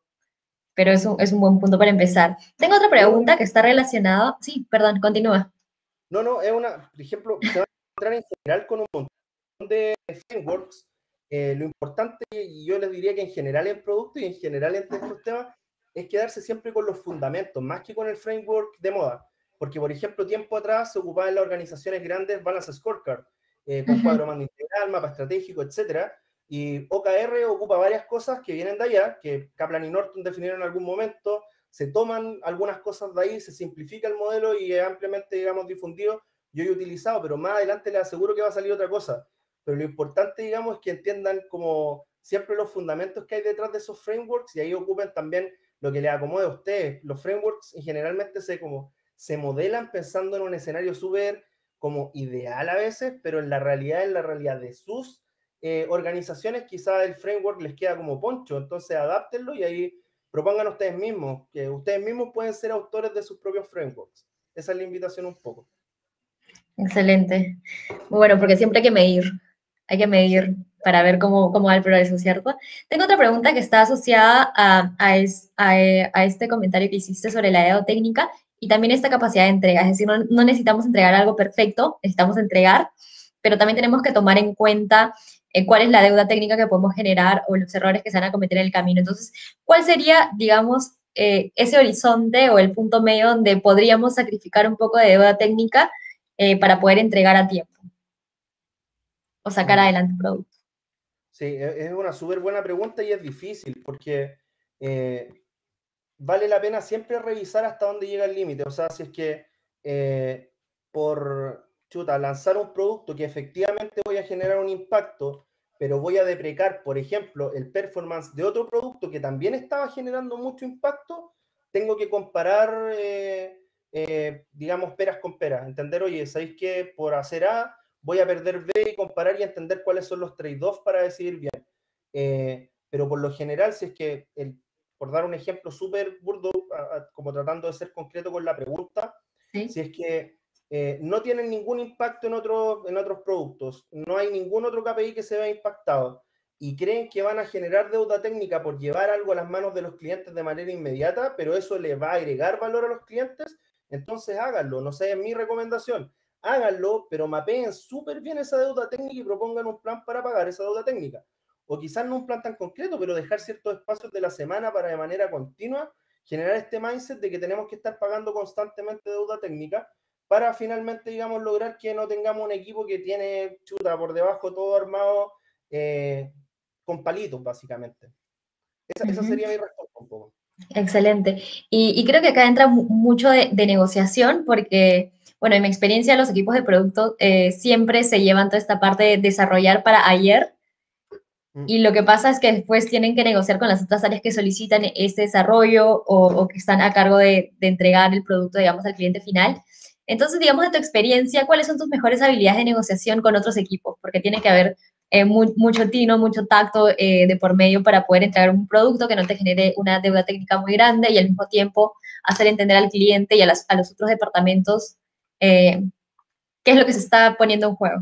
Speaker 1: pero es un buen punto para empezar. Tengo otra
Speaker 2: Es una,
Speaker 1: pregunta que está relacionada. Sí, perdón, continúa.
Speaker 2: no, es una, por ejemplo, se va a encontrar en general con un montón de frameworks. Lo importante, y yo les diría que en general en producto y en general en estos temas, es quedarse siempre con los fundamentos, más que con el framework de moda. Porque, por ejemplo, tiempo atrás se ocupaba en las organizaciones grandes Balance Scorecard, con
Speaker 1: Ujú.
Speaker 2: cuadro mando integral, mapa estratégico, etcétera. Y OKR ocupa varias cosas que vienen de allá, que Kaplan y Norton definieron en algún momento, se toman algunas cosas de ahí, se simplifica el modelo y es ampliamente, digamos, difundido y hoy utilizado, pero más adelante les aseguro que va a salir otra cosa. pero lo importante, digamos, es que entiendan como siempre los fundamentos que hay detrás de esos frameworks y ahí ocupen también lo que les acomode a ustedes. Los frameworks y generalmente se modelan pensando en un escenario súper como ideal a veces, pero en la realidad de sus organizaciones, quizás el framework les queda como poncho, entonces adáptenlo y ahí propongan ustedes mismos, que ustedes mismos pueden ser autores de sus propios frameworks. Esa es la invitación un poco.
Speaker 1: Excelente. Muy bueno, porque siempre hay que
Speaker 2: Sí.
Speaker 1: medir para ver cómo va el progreso, ¿cierto? Tengo otra pregunta que está asociada a este comentario que hiciste sobre la deuda técnica y también esta capacidad de entrega. Es decir, no necesitamos entregar algo perfecto, necesitamos entregar, pero también tenemos que tomar en cuenta cuál es la deuda técnica que podemos generar o los errores que se van a cometer en el camino. Entonces, ¿cuál sería, digamos, ese horizonte o el punto medio donde podríamos sacrificar un poco de deuda técnica para poder entregar a tiempo o sacar
Speaker 2: Mm.
Speaker 1: adelante un producto?
Speaker 2: Sí, es una súper buena pregunta y es difícil porque vale la pena siempre revisar hasta dónde llega el límite. O sea, si es que por lanzar un producto que efectivamente voy a generar un impacto, pero voy a deprecar, por ejemplo, el performance de otro producto que también estaba generando mucho impacto, tengo que comparar, digamos, peras con peras. Entender, oye, ¿sabéis que por hacer A voy a perder B y comparar y entender cuáles son los trade-offs para decidir bien? Pero por lo general, si es que por dar un ejemplo súper burdo, como tratando de ser concreto con la pregunta,
Speaker 1: ¿Sí?
Speaker 2: si es que no tienen ningún impacto en otros productos, no hay ningún otro KPI que se vea impactado y creen que van a generar deuda técnica por llevar algo a las manos de los clientes de manera inmediata, pero eso le va a agregar valor a los clientes, entonces háganlo. No sé, es mi recomendación. Háganlo, pero mapeen súper bien esa deuda técnica y propongan un plan para pagar esa deuda técnica o quizás no un plan tan concreto, pero dejar ciertos espacios de la semana para de manera continua generar este mindset de que tenemos que estar pagando constantemente deuda técnica para finalmente, digamos, lograr que no tengamos un equipo que tiene por debajo todo armado con palitos, básicamente. Esa
Speaker 1: Ujú.
Speaker 2: sería mi respuesta un poco.
Speaker 1: Excelente. Y creo que acá entra mucho de negociación porque, bueno, en mi experiencia los equipos de producto siempre se llevan toda esta parte de desarrollar para ayer
Speaker 2: Mm.
Speaker 1: y lo que pasa es que después tienen que negociar con las otras áreas que solicitan este desarrollo o que están a cargo de entregar el producto, digamos, al cliente final. Entonces, digamos, de tu experiencia, ¿cuáles son tus mejores habilidades de negociación con otros equipos? Porque tiene que haber mucho tino, mucho tacto de por medio para poder entregar un producto que no te genere una deuda técnica muy grande y al mismo tiempo hacer entender al cliente y a los otros departamentos eh, qué es lo que se está poniendo en juego.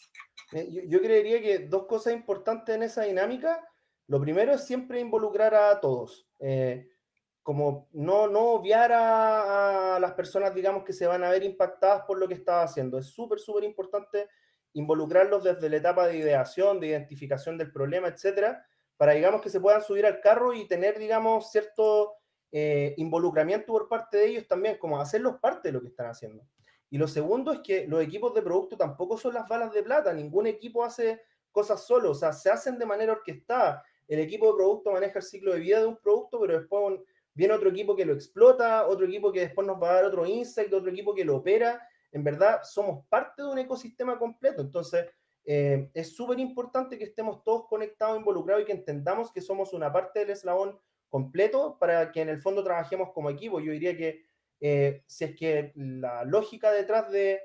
Speaker 2: Yo creería que dos cosas importantes en esa dinámica. Lo primero es siempre involucrar a todos. Como no obviar a las personas, digamos, que se van a ver impactadas por lo que estaba haciendo. Es súper, súper importante involucrarlos desde la etapa de ideación, de identificación del problema, etcétera, para, digamos, que se puedan subir al carro y tener, digamos, cierto involucramiento por parte de ellos también, como hacerlos parte de lo que están haciendo. Y lo segundo es que los equipos de producto tampoco son las balas de plata, ningún equipo hace cosas solo, o sea, se hacen de manera orquestada. El equipo de producto maneja el ciclo de vida de un producto, pero después viene otro equipo que lo explota, otro equipo que después nos va a dar otro insight, otro equipo que lo opera. En verdad, somos parte de un ecosistema completo. Entonces, es súper importante que estemos todos conectados, involucrados y que entendamos que somos una parte del eslabón completo para que en el fondo trabajemos como equipo. Yo diría que si es que la lógica detrás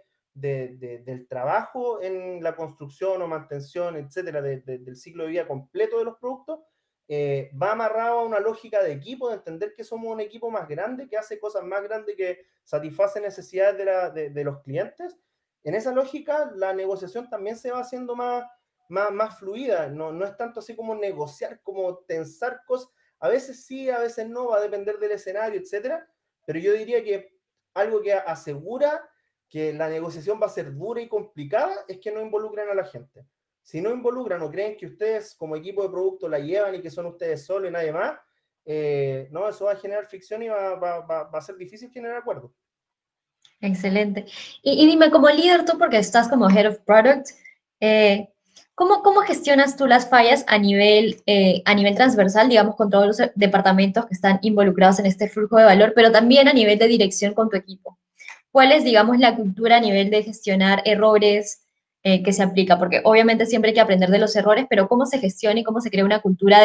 Speaker 2: del trabajo en la construcción o mantención, etcétera, del ciclo de vida completo de los productos, va amarrado a una lógica de equipo, de entender que somos un equipo más grande, que hace cosas más grandes, que satisface necesidades de los clientes. En esa lógica, la negociación también se va haciendo más fluida. No es tanto así como negociar, como tensar cosas. A veces sí, a veces no, va a depender del escenario, etcétera. Pero yo diría que algo que asegura que la negociación va a ser dura y complicada es que no involucren a la gente. Si no involucran o creen que ustedes como equipo de producto la llevan y que son ustedes solos y nadie más, no, eso va a generar fricción y va a ser difícil generar acuerdos.
Speaker 1: Excelente. Y dime, como líder tú, porque estás como Head of Product, eh, ¿cómo gestionas tú las fallas a nivel transversal, digamos, con todos los departamentos que están involucrados en este flujo de valor, pero también a nivel de dirección con tu equipo? ¿Cuál es, digamos, la cultura a nivel de gestionar errores? que se aplica? Porque obviamente siempre hay que aprender de los errores, pero ¿cómo se gestiona y cómo se crea una cultura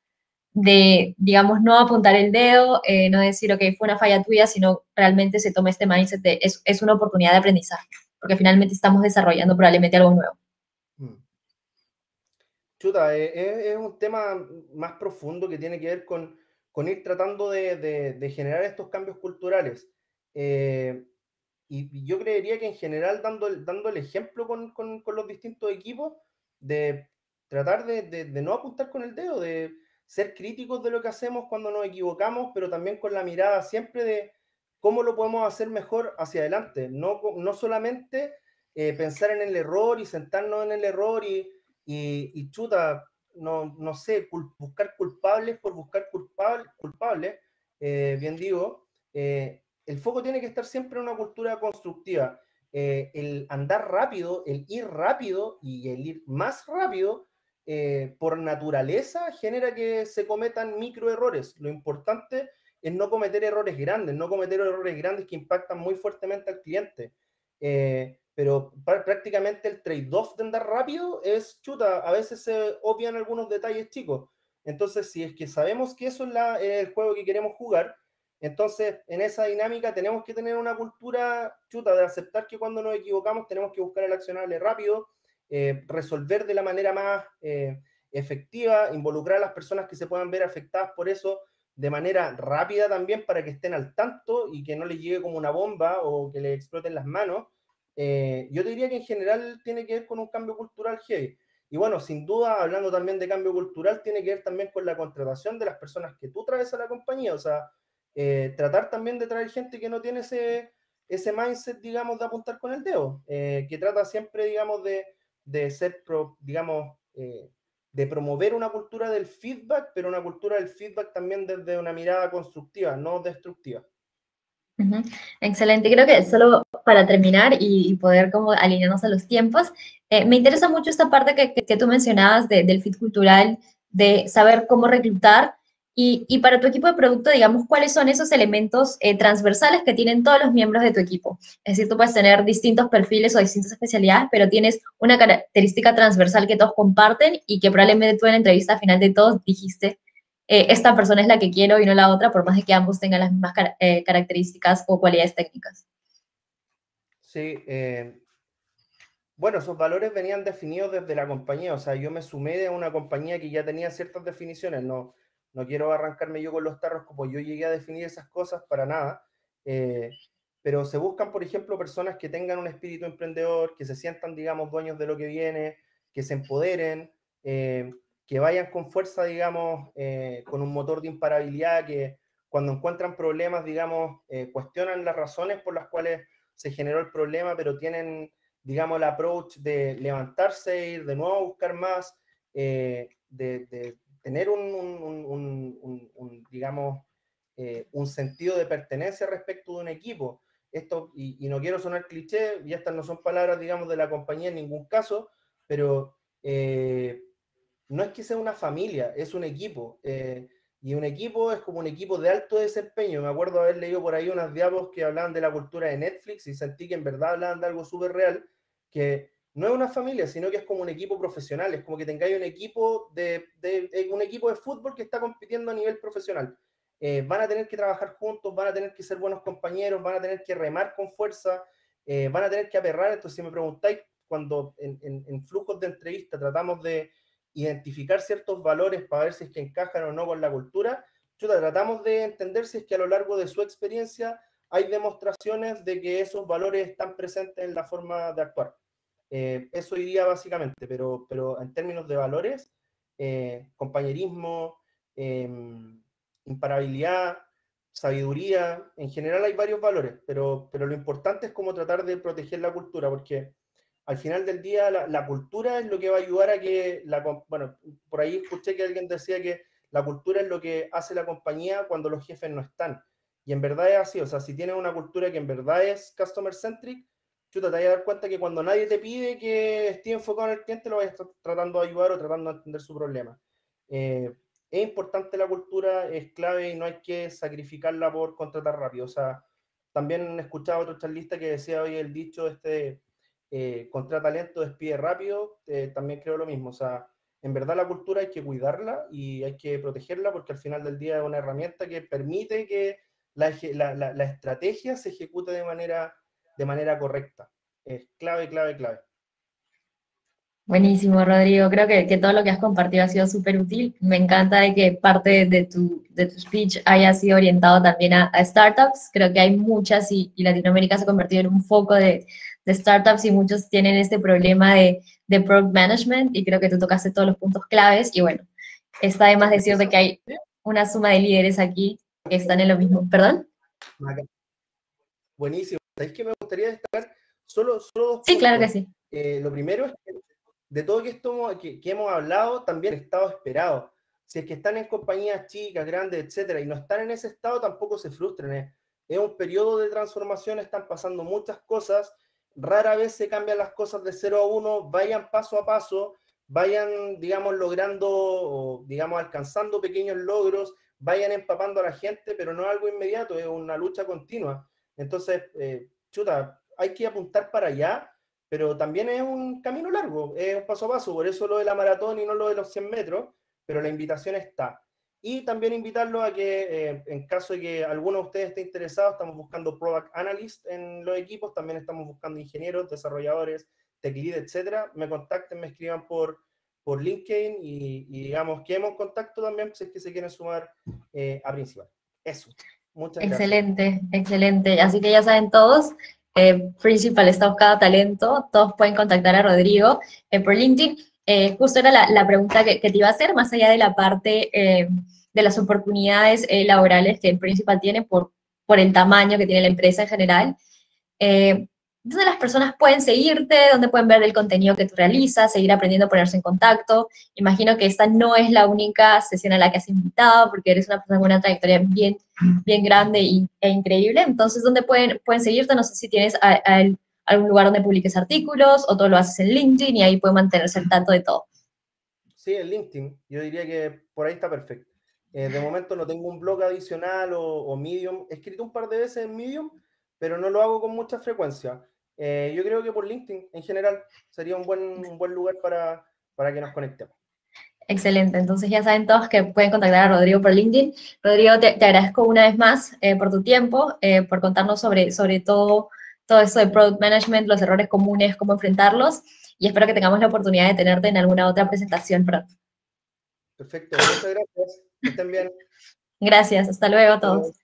Speaker 1: digamos, no apuntar el dedo, no decir, ok, fue una falla tuya, sino realmente se toma este mindset de es una oportunidad de aprendizaje, porque finalmente estamos desarrollando probablemente algo nuevo.
Speaker 2: Mm. Chuta, es un tema más profundo que tiene que ver con ir tratando de generar estos cambios culturales. Eh, y yo creería que en general, dando el ejemplo con los distintos equipos, de tratar de no apuntar con el dedo, de ser críticos de lo que hacemos cuando nos equivocamos, pero también con la mirada siempre de cómo lo podemos hacer mejor hacia adelante. No solamente pensar en el error y sentarnos en el error y chuta, no sé, buscar culpables por buscar culpables, bien digo. El foco tiene que estar siempre en una cultura constructiva. El andar rápido, el ir rápido y el ir más rápido, por naturaleza genera que se cometan microerrores. Lo importante es no cometer errores grandes, no cometer errores grandes que impactan muy fuertemente al cliente. Pero prácticamente el trade-off de andar rápido es chuta, a veces se obvian algunos detalles chicos. Entonces, si es que sabemos que eso es el juego que queremos jugar, entonces, en esa dinámica tenemos que tener una cultura chuta de aceptar que cuando nos equivocamos tenemos que buscar el accionable rápido, resolver de la manera más efectiva, involucrar a las personas que se puedan ver afectadas por eso de manera rápida también para que estén al tanto y que no les llegue como una bomba o que les exploten las manos. Yo te diría que en general tiene que ver con un cambio cultural heavy. Y bueno, sin duda, hablando también de cambio cultural, tiene que ver también con la contratación de las personas que tú traes a la compañía. O sea, tratar también de traer gente que no tiene ese mindset, digamos, de apuntar con el dedo, que trata siempre, digamos, de ser, digamos, de promover una cultura del feedback, pero una cultura del feedback también desde una mirada constructiva, no destructiva.
Speaker 1: Ujú. Excelente, creo que solo para terminar y poder como alinearnos a los tiempos, me interesa mucho esta parte que tú mencionabas del fit cultural, de saber cómo reclutar y para tu equipo de producto, digamos, cuáles son esos elementos transversales que tienen todos los miembros de tu equipo. Es decir, tú puedes tener distintos perfiles o distintas especialidades, pero tienes una característica transversal que todos comparten y que probablemente tú en la entrevista final de todos dijiste esta persona es la que quiero y no la otra, por más de que ambos tengan las mismas características o cualidades técnicas.
Speaker 2: Sí, bueno, esos valores venían definidos desde la compañía, o sea, yo me sumé a una compañía que ya tenía ciertas definiciones, no quiero arrancarme yo con los tarros como yo llegué a definir esas cosas para nada, pero se buscan, por ejemplo, personas que tengan un espíritu emprendedor, que se sientan, digamos, dueños de lo que viene, que se empoderen, que vayan con fuerza, digamos, con un motor de imparabilidad, que cuando encuentran problemas, digamos, cuestionan las razones por las cuales se generó el problema, pero tienen, digamos, el approach de levantarse, ir de nuevo a buscar más, de tener digamos, un sentido de pertenencia respecto de un equipo. Esto, y no quiero sonar cliché, y estas no son palabras, digamos, de la compañía en ningún caso, pero no es que sea una familia, es un equipo. Y un equipo es como un equipo de alto desempeño. Me acuerdo haber leído por ahí unas diapos que hablaban de la cultura de Netflix y sentí que en verdad hablaban de algo súper real, que no es una familia, sino que es como un equipo profesional, es como que tengáis un equipo un equipo de fútbol que está compitiendo a nivel profesional. Van a tener que trabajar juntos, van a tener que ser buenos compañeros, van a tener que remar con fuerza, van a tener que aperrar. Entonces, si me preguntáis, cuando en flujos de entrevista tratamos de identificar ciertos valores para ver si es que encajan o no con la cultura, chuta, tratamos de entender si es que a lo largo de su experiencia hay demostraciones de que esos valores están presentes en la forma de actuar. Eso iría básicamente, pero en términos de valores, compañerismo, eh, imparabilidad, sabiduría, en general hay varios valores, pero lo importante es como tratar de proteger la cultura, porque al final del día la cultura es lo que va a ayudar a que, bueno, por ahí escuché que alguien decía que la cultura es lo que hace la compañía cuando los jefes no están. Y en verdad es así, o sea, si tienes una cultura que en verdad es customer centric, chuta, te vas a dar cuenta que cuando nadie te pide que esté enfocado en el cliente, lo vas a estar tratando de ayudar o tratando de entender su problema. Es importante la cultura, es clave y no hay que sacrificarla por contratar rápido. O sea, también he escuchado a otro charlista que decía hoy el dicho este contrata talento, despide rápido, también creo lo mismo. O sea, en verdad la cultura hay que cuidarla y hay que protegerla porque al final del día es una herramienta que permite que la estrategia se ejecute de manera correcta. Es clave, clave, clave.
Speaker 1: Buenísimo, Rodrigo. Creo que todo lo que has compartido ha sido súper útil. Me encanta de que parte de tu speech haya sido orientado también a startups. Creo que hay muchas y Latinoamérica se ha convertido en un foco de startups y muchos tienen este problema de product management y creo que tú tocaste todos los puntos claves y bueno, está de más decir de que hay una suma de líderes aquí que están en lo mismo. ¿Perdón?
Speaker 2: Buenísimo. ¿Sabéis que me gustaría destacar solo dos
Speaker 1: Sí, claro que
Speaker 2: puntos?
Speaker 1: sí.
Speaker 2: Lo primero es que de todo que hemos hablado, también el estado esperado. Si es que están en compañías chicas, grandes, etcétera, y no están en ese estado, tampoco se frustren. Es un periodo de transformación, están pasando muchas cosas, rara vez se cambian las cosas de 0 a 1, vayan paso a paso, vayan, digamos, logrando, o, digamos, alcanzando pequeños logros, vayan empapando a la gente, pero no es algo inmediato, es una lucha continua. Entonces, chuta, hay que apuntar para allá, pero también es un camino largo, es un paso a paso, por eso lo de la maratón y no lo de los 100 metros, pero la invitación está. Y también invitarlos a que, en caso de que alguno de ustedes esté interesado, estamos buscando Product Analyst en los equipos, también estamos buscando ingenieros, desarrolladores, tech lead, etcétera. Me contacten, me escriban por LinkedIn y digamos, quedemos en contacto también si es que se quieren sumar a Principal. Eso. Muchas gracias.
Speaker 1: Excelente, excelente. Así que ya saben todos, Principal está buscando talento, todos pueden contactar a Rodrigo por LinkedIn. Justo era la pregunta que te iba a hacer, más allá de la parte de las oportunidades laborales que el Principal tiene por el tamaño que tiene la empresa en general. Eh, ¿Dónde las personas pueden seguirte? ¿Dónde pueden ver el contenido que tú realizas? Seguir aprendiendo, ponerse en contacto. Imagino que esta no es la única sesión a la que has invitado, porque eres una persona con una trayectoria bien grande e increíble. Entonces, ¿dónde pueden seguirte? No sé si tienes algún lugar donde publiques artículos o todo lo haces en LinkedIn y ahí pueden mantenerse al tanto de todo.
Speaker 2: Sí, en LinkedIn. Yo diría que por ahí está perfecto. De momento no tengo un blog adicional o Medium. He escrito un par de veces en Medium, pero no lo hago con mucha frecuencia. Yo creo que por LinkedIn en general sería un buen lugar para que nos conectemos.
Speaker 1: Excelente, entonces ya saben todos que pueden contactar a Rodrigo por LinkedIn. Rodrigo, te agradezco una vez más por tu tiempo, por contarnos sobre todo eso de Product Management, los errores comunes, cómo enfrentarlos, y espero que tengamos la oportunidad de tenerte en alguna otra presentación pronto.
Speaker 2: Perfecto, muchas gracias. Que estén bien.
Speaker 1: Gracias, hasta luego a todos.